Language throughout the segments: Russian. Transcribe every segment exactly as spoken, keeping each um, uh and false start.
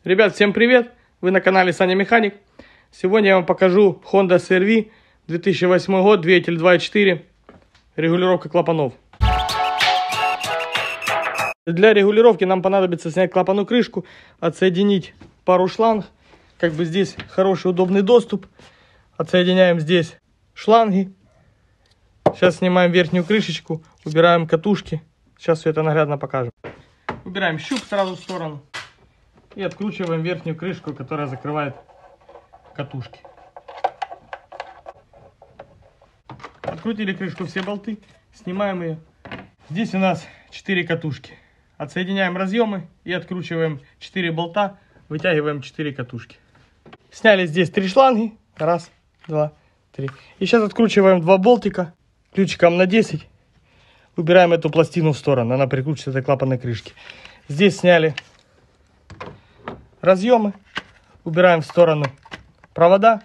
Ребят, всем привет! Вы на канале Саня Механик. Сегодня я вам покажу Honda си эр ви, две тысячи восьмой год, двигатель два и четыре, регулировка клапанов. Для регулировки нам понадобится снять клапанную крышку, отсоединить пару шланг. Как бы здесь хороший удобный доступ. Отсоединяем здесь шланги. Сейчас снимаем верхнюю крышечку, убираем катушки. Сейчас все это наглядно покажем. Убираем щуп сразу в сторону. И откручиваем верхнюю крышку, которая закрывает катушки. Открутили крышку, все болты. Снимаем ее. Здесь у нас четыре катушки. Отсоединяем разъемы и откручиваем четыре болта. Вытягиваем четыре катушки. Сняли здесь три шланги. Раз, два, три. И сейчас откручиваем два болтика. Ключиком на десять. Убираем эту пластину в сторону. Она прикручивается к клапанной крышке. Здесь сняли разъемы. Убираем в сторону провода.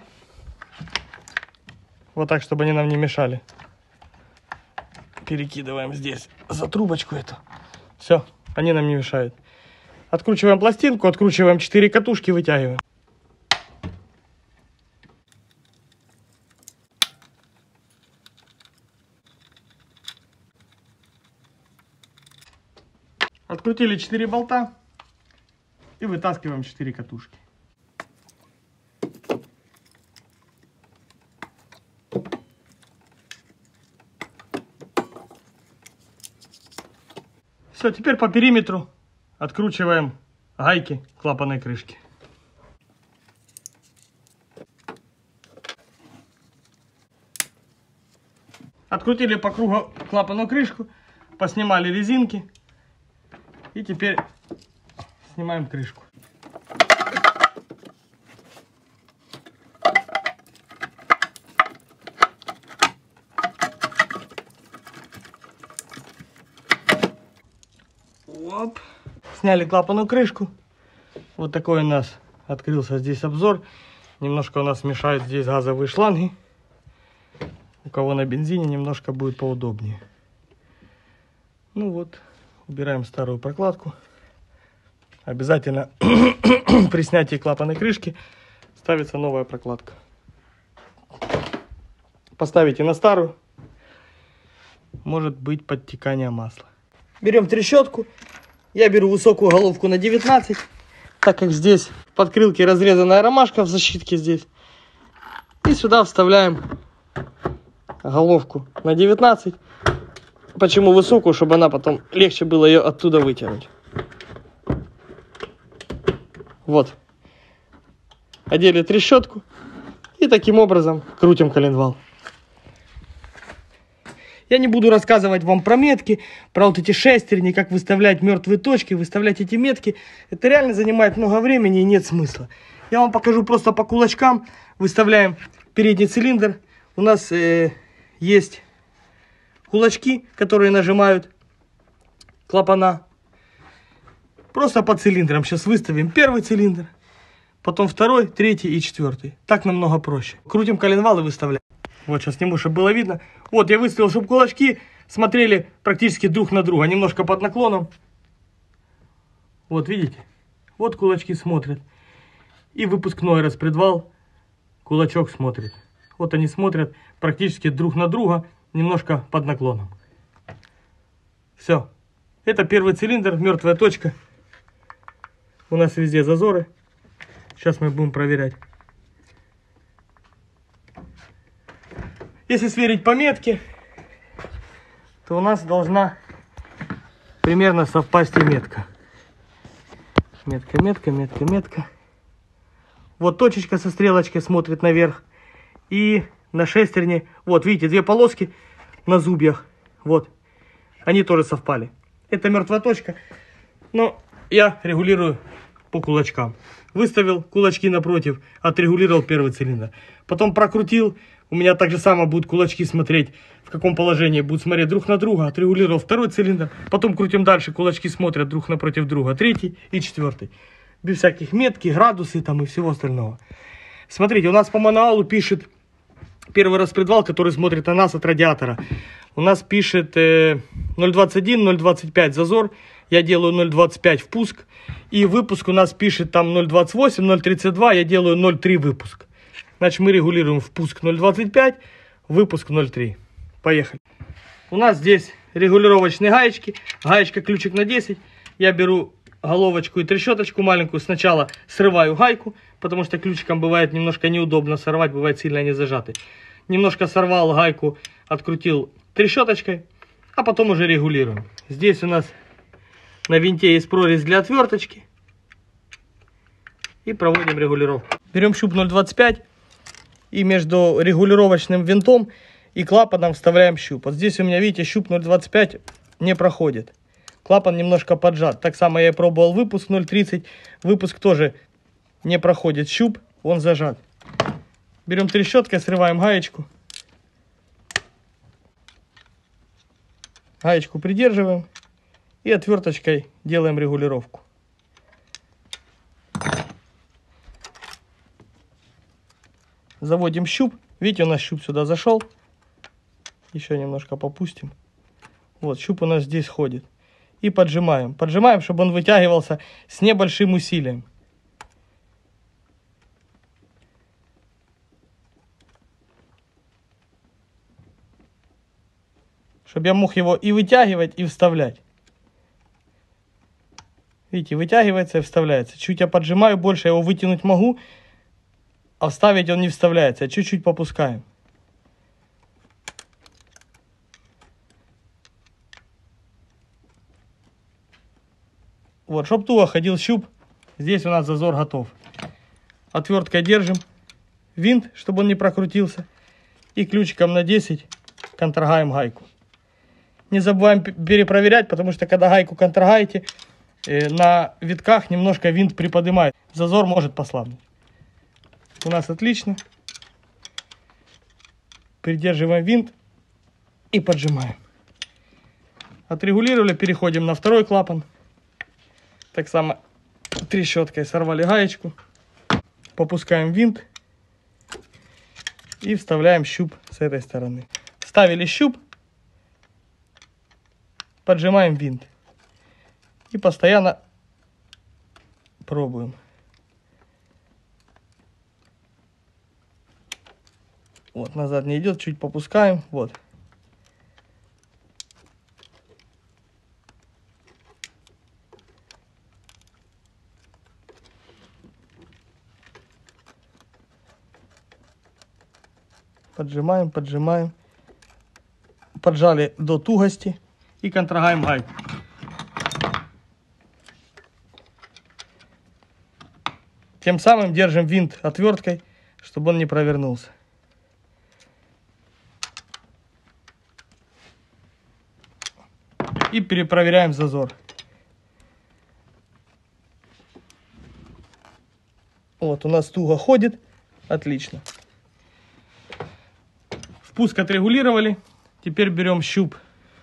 Вот так, чтобы они нам не мешали. Перекидываем здесь за трубочку эту. Все, они нам не мешают. Откручиваем пластинку, откручиваем четыре катушки, вытягиваем. Открутили четыре болта и вытаскиваем четыре катушки. Все, теперь по периметру откручиваем гайки клапанной крышки. Открутили по кругу клапанную крышку, поснимали резинки. И теперь снимаем крышку. Оп. Сняли клапанную крышку. Вот такой у нас открылся здесь обзор. Немножко у нас мешают здесь газовые шланги. У кого на бензине, немножко будет поудобнее. Ну вот. Убираем старую прокладку. Обязательно при снятии клапанной крышки ставится новая прокладка. Поставите на старую. Может быть подтекание масла. Берем трещотку. Я беру высокую головку на девятнадцать. Так как здесь в подкрылке разрезанная ромашка в защитке здесь. И сюда вставляем головку на девятнадцать. Почему высокую? Чтобы она потом легче было ее оттуда вытянуть. Вот. Одели трещотку. И таким образом крутим коленвал. Я не буду рассказывать вам про метки, про вот эти шестерни, как выставлять мертвые точки, выставлять эти метки. Это реально занимает много времени и нет смысла. Я вам покажу просто по кулачкам. Выставляем передний цилиндр. У нас э, есть кулачки, которые нажимают клапана. Просто по цилиндрам. Сейчас выставим первый цилиндр, потом второй, третий и четвертый. Так намного проще. Крутим коленвал и выставляем. Вот сейчас сниму, чтобы было видно. Вот я выставил, чтобы кулачки смотрели практически друг на друга. Немножко под наклоном. Вот видите? Вот кулачки смотрят. И выпускной распредвал. Кулачок смотрит. Вот они смотрят практически друг на друга. Немножко под наклоном. Все. Это первый цилиндр, мертвая точка. У нас везде зазоры. Сейчас мы будем проверять. Если сверить по метке, то у нас должна примерно совпасть и метка. Метка, метка, метка, метка. Вот точечка со стрелочкой смотрит наверх. И на шестерне, вот видите, две полоски на зубьях. Вот, они тоже совпали. Это мертвая точка. Но я регулирую по кулачкам. Выставил кулачки напротив, отрегулировал первый цилиндр. Потом прокрутил. У меня так же само будут кулачки смотреть, в каком положении будут смотреть друг на друга. Отрегулировал второй цилиндр. Потом крутим дальше, кулачки смотрят друг напротив друга. Третий и четвертый. Без всяких метки, градусы там и всего остального. Смотрите, у нас по мануалу пишет первый распредвал, который смотрит на нас от радиатора. У нас пишет э, ноль двадцать один, ноль двадцать пять зазор. я делаю ноль двадцать пять впуск. И выпуск у нас пишет там ноль двадцать восемь, ноль тридцать два, я делаю ноль три выпуск. Значит, мы регулируем впуск ноль двадцать пять, выпуск ноль три. Поехали. У нас здесь регулировочные гаечки. Гаечка ключик на десять. Я беру головочку и трещоточку маленькую. Сначала срываю гайку, потому что ключиком бывает немножко неудобно сорвать, бывает сильно не зажатый. Немножко сорвал гайку, открутил трещоточкой, а потом уже регулируем. Здесь у нас на винте есть прорезь для отверточки. И проводим регулировку. Берем щуп ноль двадцать пять и между регулировочным винтом и клапаном вставляем щуп. Вот здесь у меня, видите, щуп ноль двадцать пять не проходит. Клапан немножко поджат. Так само я пробовал выпуск ноль тридцать. Выпуск тоже не проходит щуп, он зажат. Берем трещоткой, срываем гаечку. Гаечку придерживаем. И отверточкой делаем регулировку. Заводим щуп. Видите, у нас щуп сюда зашел. Еще немножко попустим. Вот, щуп у нас здесь ходит. И поджимаем. Поджимаем, чтобы он вытягивался с небольшим усилием. Чтобы я мог его и вытягивать, и вставлять. Видите, вытягивается и вставляется. Чуть я поджимаю, больше я его вытянуть могу, а вставить он не вставляется. Чуть-чуть попускаем. Вот, чтоб туго ходил щуп, здесь у нас зазор готов. Отверткой держим винт, чтобы он не прокрутился. И ключиком на десять контрагаем гайку. Не забываем перепроверять, потому что когда гайку контрагаете, э, на витках немножко винт приподнимает. Зазор может послабнуть. У нас отлично. Придерживаем винт и поджимаем. Отрегулировали, переходим на второй клапан. Так само трещоткой сорвали гаечку. Попускаем винт. И вставляем щуп с этой стороны. Вставили щуп. Поджимаем винт. И постоянно пробуем. Вот, назад не идет, чуть попускаем. Вот. Поджимаем, поджимаем. Поджали до тугости. И контрагаем гайку. Тем самым держим винт отверткой, чтобы он не провернулся. И перепроверяем зазор. Вот, у нас туго ходит. Отлично. Впуск отрегулировали. Теперь берем щуп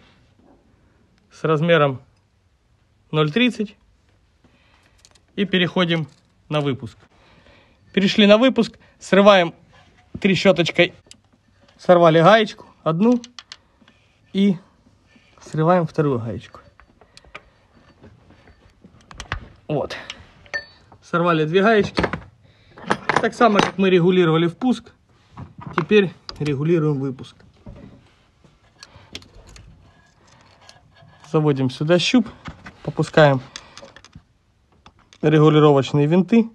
с размером ноль тридцать и переходим на выпуск. Перешли на выпуск, срываем трещоточкой, сорвали гаечку одну и срываем вторую гаечку. Вот, сорвали две гаечки. Так само, как мы регулировали впуск, теперь регулируем выпуск. Заводим сюда щуп, попускаем регулировочные винты.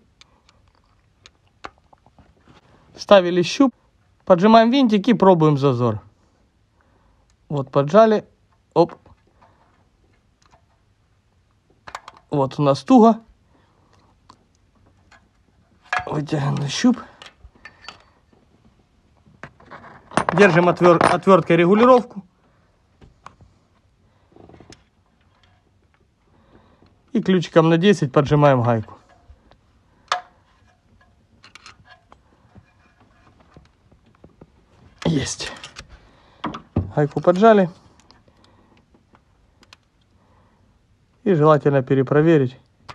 Вставили щуп, поджимаем винтик и пробуем зазор. Вот поджали, оп. Вот у нас туго. Вытягиваем щуп. Держим отвер... отверткой регулировку. И ключиком на десять поджимаем гайку. Есть. Гайку поджали. И желательно перепроверить.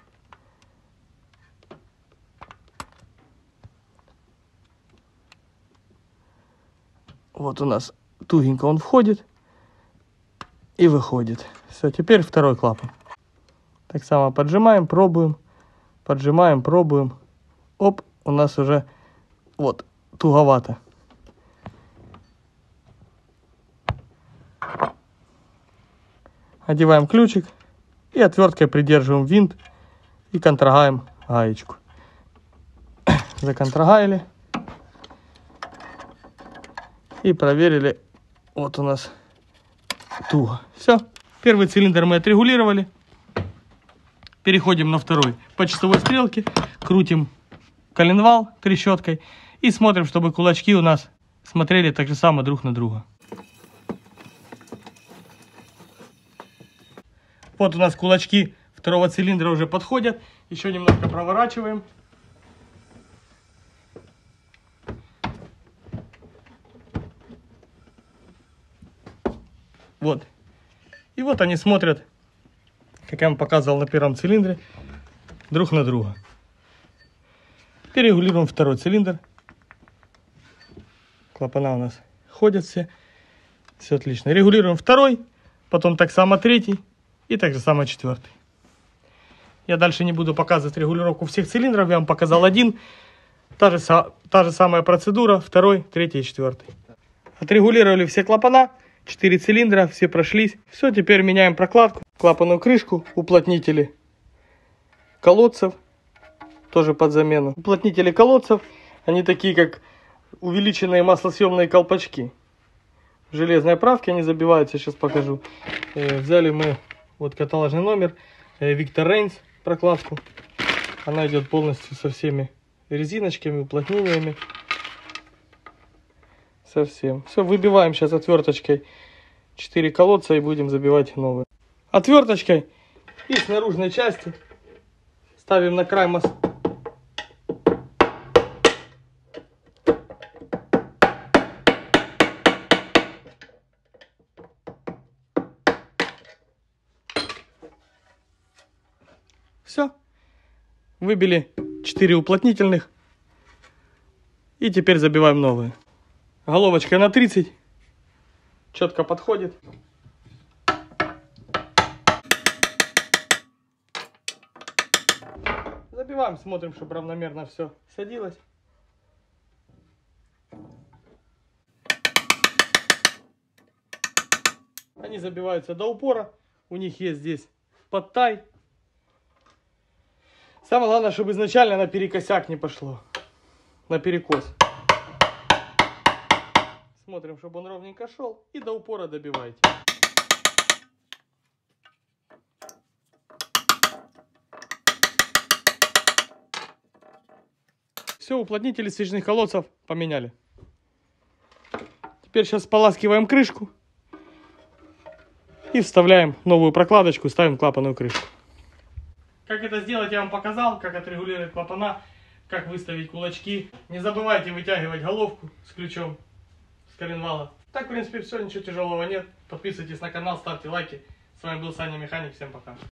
Вот у нас тугенько он входит и выходит. Все, теперь второй клапан. Так само поджимаем, пробуем. Поджимаем, пробуем. Оп, у нас уже вот туговато. Одеваем ключик и отверткой придерживаем винт и контрагаем гаечку. Законтрагаили и проверили. Вот у нас туго. Все. Первый цилиндр мы отрегулировали. Переходим на второй. По часовой стрелке крутим коленвал трещоткой и смотрим, чтобы кулачки у нас смотрели так же само друг на друга. Вот у нас кулачки второго цилиндра уже подходят. Еще немножко проворачиваем. Вот. И вот они смотрят, как я вам показывал на первом цилиндре, друг на друга. Перерегулируем второй цилиндр. Клапана у нас ходят все. Все отлично. Регулируем второй, потом так само третий и так же само четвертый. Я дальше не буду показывать регулировку всех цилиндров. Я вам показал один. Та же, та же самая процедура. Второй, третий и четвертый. Отрегулировали все клапана. Четыре цилиндра, все прошлись. Все, теперь меняем прокладку. Клапанную крышку, уплотнители колодцев. Тоже под замену. Уплотнители колодцев, они такие, как увеличенные маслосъемные колпачки. В железной оправке они забиваются, сейчас покажу. Э, взяли мы вот каталожный номер. Э, Victor Reigns прокладку. Она идет полностью со всеми резиночками, уплотнениями. Совсем. Все, выбиваем сейчас отверточкой четыре колодца и будем забивать новые. Отверточкой и с наружной части ставим на край моста. Все. Выбили четыре уплотнительных. И теперь забиваем новые. Головочка на тридцать. Четко подходит. Забиваем, смотрим, чтобы равномерно все садилось. Они забиваются до упора. У них есть здесь подтай. Самое главное, чтобы изначально на перекосяк не пошло. На перекос. Смотрим, чтобы он ровненько шел. И до упора добивайте. Все, уплотнители свечных колодцев поменяли. Теперь сейчас споласкиваем крышку. И вставляем новую прокладочку, ставим клапанную крышку. Как это сделать, я вам показал. Как отрегулировать клапана, как выставить кулачки. Не забывайте вытягивать головку с ключом с коленвала. Так, в принципе, все, ничего тяжелого нет. Подписывайтесь на канал, ставьте лайки. С вами был Саня Механик. Всем пока.